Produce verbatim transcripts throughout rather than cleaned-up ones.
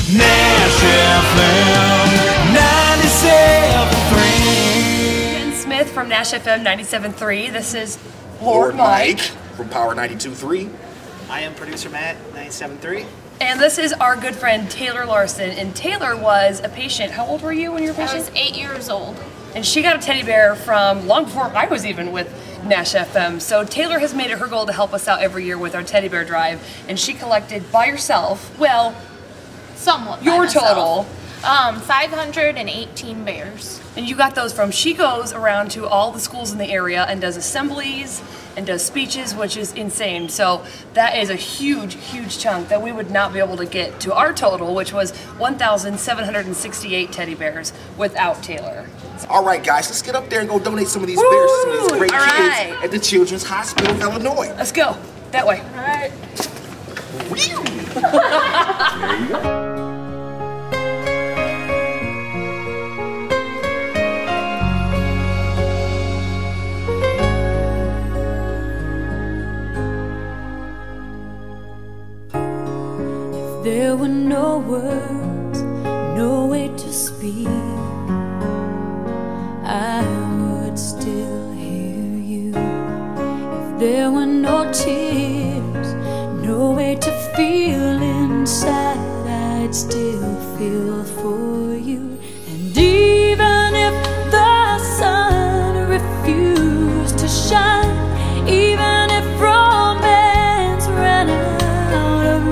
Nash F M ninety-seven three. Jen Smith from Nash F M ninety-seven three. This is Lord, Lord Mike. Mike from Power ninety-two three. I am producer Matt, ninety-seven three. And this is our good friend Taylor Larson. And Taylor was a patient. How old were you when you were a I patient? was eight years old. And she got a teddy bear from long before I was even with Nash F M. So Taylor has made it her goal to help us out every year with our teddy bear drive. And she collected by herself, well, Somewhat. by your myself. total. Um, five hundred eighteen bears. And you got those from, she goes around to all the schools in the area and does assemblies and does speeches, which is insane. So that is a huge, huge chunk that we would not be able to get to our total, which was one thousand seven hundred sixty-eight teddy bears without Taylor. All right, guys, let's get up there and go donate some of these bears to some of these great All kids right. at the Children's Hospital of Illinois. Let's go, that way. All right. There you go. There were no words, no way to speak, I would still hear you. If there were no tears, no way to feel inside, I'd still feel for you. And even if the sun refused to shine, even if romance ran out of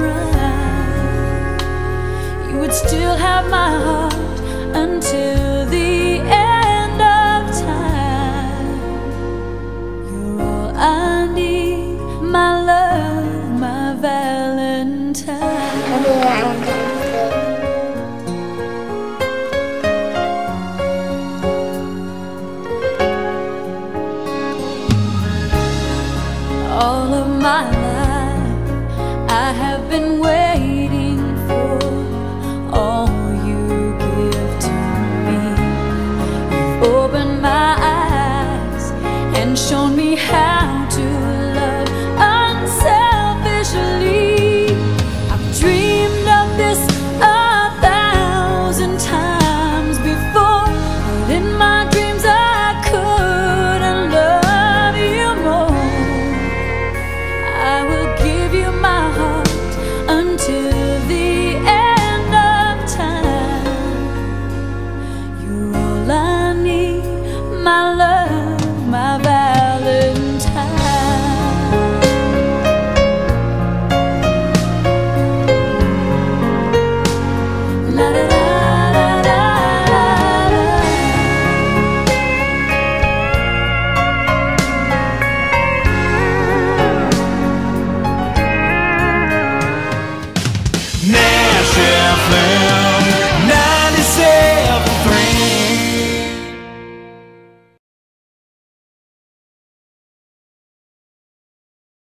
rhyme, you would still have my heart until the end of time. You're all I need, my love, my Valentine. All of my life I have been waiting for all you give to me. You've opened my eyes and shown me how to love unselfishly. I've dreamed of this a thousand times before, but in my dreams I couldn't love you more. I will give you my heart until the end of time. You're all I need, my love, my Valentine. La da da da da da. Nash F M